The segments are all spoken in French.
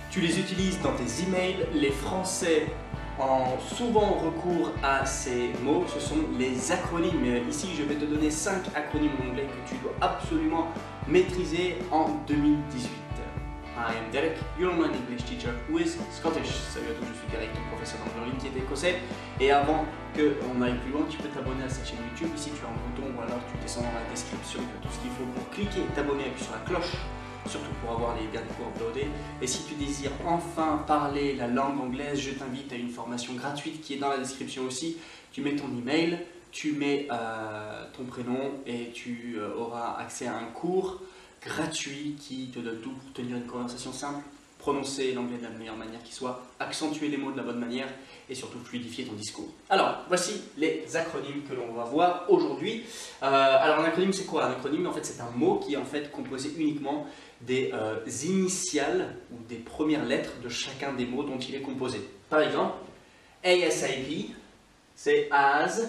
Tu les utilises dans tes emails. Les Français ont souvent recours à ces mots. Ce sont les acronymes. Ici, je vais te donner 5 acronymes en anglais que tu dois absolument maîtriser en 2018. I am Derek, your online English teacher who is Scottish. Salut à tous, je suis Derek, ton professeur d'anglais en ligne qui est écossais. Et avant qu'on aille plus loin, tu peux t'abonner à cette chaîne YouTube. Ici, tu as un bouton ou alors tu descends dans la description, tu as tout ce qu'il faut pour cliquer, t'abonner, appuyer sur la cloche, surtout pour avoir les derniers cours uploadés. Et si tu désires enfin parler la langue anglaise, je t'invite à une formation gratuite qui est dans la description aussi. Tu mets ton email, tu mets ton prénom et tu auras accès à un cours gratuit qui te donne tout pour tenir une conversation simple, prononcer l'anglais de la meilleure manière qui soit, accentuer les mots de la bonne manière et surtout fluidifier ton discours. Alors, voici les acronymes que l'on va voir aujourd'hui. Alors, un acronyme, c'est quoi? Un acronyme, en fait, c'est un mot qui est en fait composé uniquement des initiales ou des premières lettres de chacun des mots dont il est composé. Par exemple, ASAP, c'est as,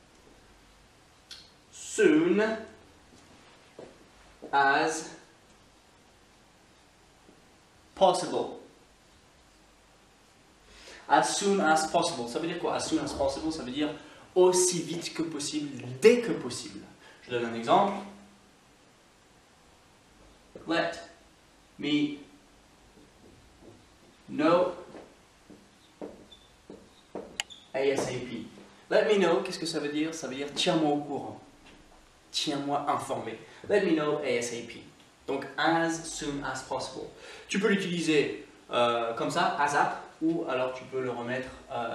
soon, as possible. As soon as possible. Ça veut dire quoi? As soon as possible, ça veut dire aussi vite que possible, dès que possible. Je donne un exemple. Let me know ASAP. Let me know, qu'est-ce que ça veut dire? Ça veut dire tiens-moi au courant. Tiens-moi informé. Let me know ASAP. Donc, as soon as possible. Tu peux l'utiliser comme ça, ASAP, ou alors tu peux le remettre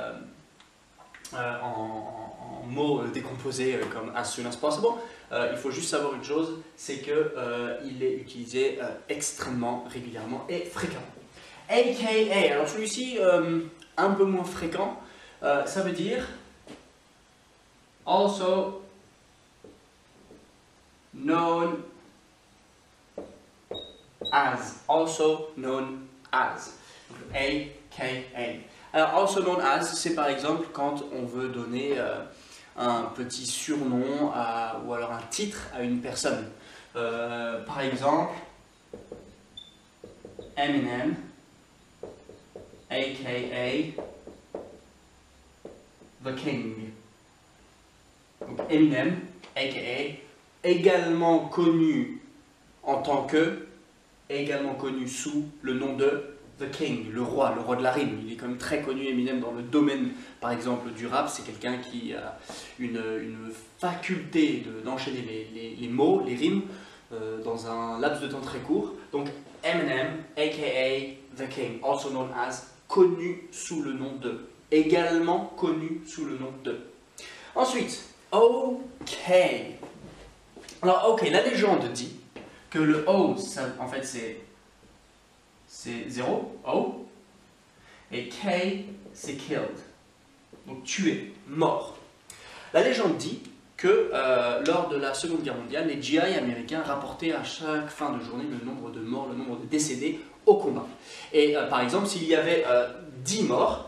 en mots décomposés comme as soon as possible. Il faut juste savoir une chose, c'est qu'il est utilisé extrêmement régulièrement et fréquemment. AKA, alors celui-ci, un peu moins fréquent, ça veut dire also known as, AKA. Alors, also known as, c'est par exemple quand on veut donner un petit surnom ou alors un titre à une personne. Par exemple, Eminem, AKA The King. Donc, Eminem, AKA également connu en tant que, également connu sous le nom de The King, le roi de la rime. Il est quand même très connu, Eminem, dans le domaine, par exemple, du rap. C'est quelqu'un qui a une faculté d'enchaîner les mots, les rimes, dans un laps de temps très court. Donc, Eminem, a.k.a. The King, also known as, connu sous le nom de, également connu sous le nom de. Ensuite, OK. Alors, OK, la légende dit que le O, ça, en fait, c'est 0, O, et K, c'est killed, donc tué, mort. La légende dit que lors de la Seconde Guerre mondiale, les GI américains rapportaient à chaque fin de journée le nombre de morts, le nombre de décédés au combat. Et par exemple, s'il y avait 10 morts,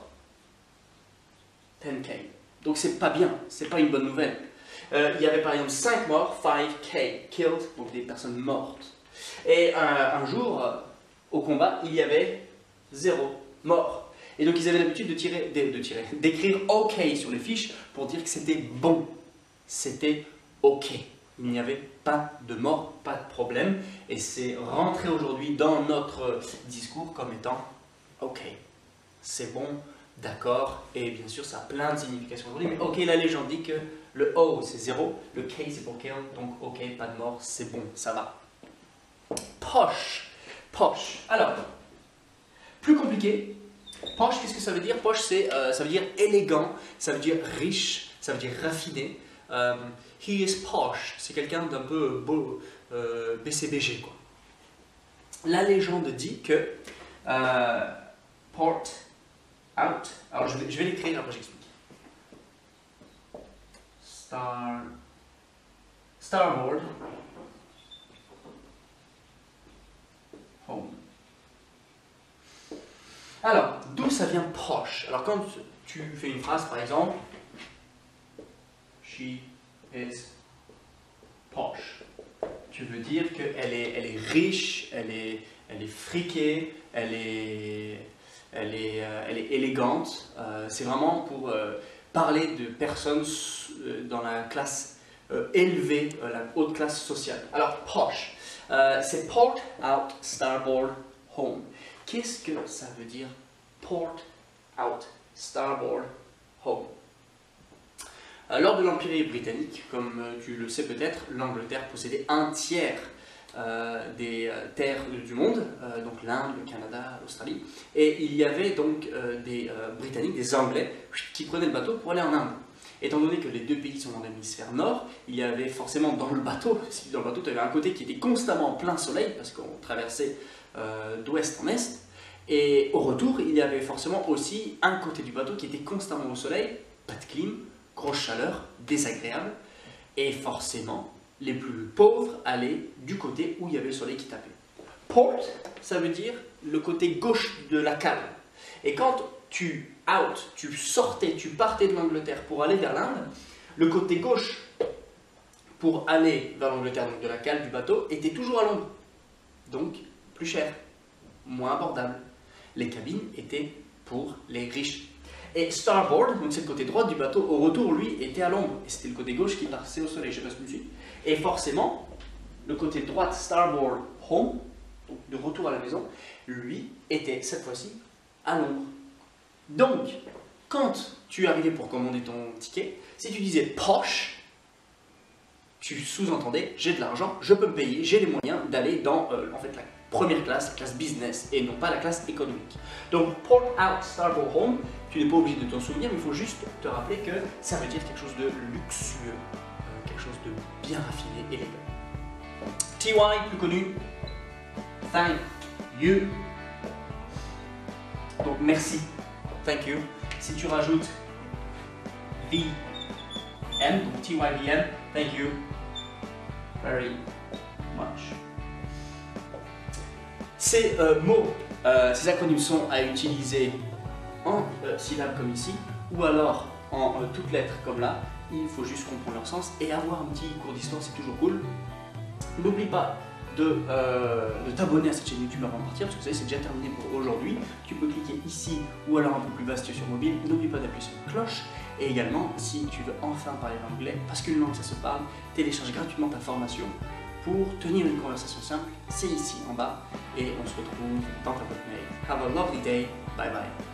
10K. Donc c'est pas bien, c'est pas une bonne nouvelle. Il y avait par exemple 5 morts, 5K, killed, donc des personnes mortes. Et un jour, au combat, il y avait 0 mort. Et donc ils avaient l'habitude d'écrire OK sur les fiches pour dire que c'était bon. C'était OK. Il n'y avait pas de mort, pas de problème. Et c'est rentré aujourd'hui dans notre discours comme étant OK. C'est bon, d'accord. Et bien sûr, ça a plein de significations aujourd'hui. Mais OK, la légende dit que le O, c'est 0. Le K, c'est pour kill. Donc OK, pas de mort, c'est bon, ça va. Posh. Posh. Alors, plus compliqué. Posh, qu'est-ce que ça veut dire? Posh, ça veut dire élégant, ça veut dire riche, ça veut dire raffiné. He is posh, c'est quelqu'un d'un peu beau, BCBG, quoi. La légende dit que port out, alors je vais l'écrire, après j'explique. Starboard home. Alors, d'où ça vient posh? Alors, quand tu fais une phrase, par exemple, she is posh, tu veux dire qu'elle est riche, elle est friquée, elle est elle est élégante. C'est vraiment pour parler de personnes dans la classe élevée, la haute classe sociale. Alors, posh, c'est port out, starboard, home. Qu'est-ce que ça veut dire, port out, starboard, home? Lors de l'Empire britannique, comme tu le sais peut-être, l'Angleterre possédait un tiers des terres du monde, donc l'Inde, le Canada, l'Australie, et il y avait donc des Britanniques, des Anglais, qui prenaient le bateau pour aller en Inde. Étant donné que les deux pays sont dans l'hémisphère nord, il y avait forcément dans le bateau, tu avais un côté qui était constamment en plein soleil, parce qu'on traversait d'ouest en est, et au retour, il y avait forcément aussi un côté du bateau qui était constamment au soleil, pas de clim, grosse chaleur, désagréable, et forcément, les plus pauvres allaient du côté où il y avait le soleil qui tapait. Port, ça veut dire le côté gauche de la cale. Et quand tu partais de l'Angleterre pour aller vers l'Inde, le côté gauche pour aller vers l'Angleterre, donc de la cale du bateau, était toujours à l'ombre. Donc, plus cher, moins abordable. Les cabines étaient pour les riches. Et starboard, donc c'est le côté droit du bateau, au retour, lui, était à l'ombre. Et c'était le côté gauche qui passait au soleil, je ne sais pas si tu me suis. Et forcément, le côté droit, starboard, home, donc de retour à la maison, lui, était cette fois-ci à l'ombre. Donc, quand tu arrivais pour commander ton ticket, si tu disais posh, tu sous-entendais j'ai de l'argent, je peux me payer, j'ai les moyens d'aller dans en fait, la première classe, la classe business, et non pas la classe économique. Donc, port out, starboard, home, tu n'es pas obligé de t'en souvenir, mais il faut juste te rappeler que ça veut dire quelque chose de luxueux, quelque chose de bien raffiné, élégant. TY, plus connu, thank you. Donc, merci, thank you. Si tu rajoutes VM, donc TYVM, thank you very much. Ces mots, ces acronymes sont à utiliser en syllabes comme ici, ou alors en toutes lettres comme là. Il faut juste comprendre leur sens et avoir un petit cours d'histoire, c'est toujours cool. N'oublie pas de t'abonner à cette chaîne YouTube avant de partir, parce que vous savez, c'est déjà terminé pour aujourd'hui. Tu peux cliquer ici, ou alors un peu plus bas si tu es sur mobile. N'oublie pas d'appuyer sur la cloche. Et également, si tu veux enfin parler anglais, parce qu'une langue ça se parle, télécharge gratuitement ta formation pour tenir une conversation simple. C'est ici en bas, et on se retrouve dans ta boîte mail. Have a lovely day. Bye bye.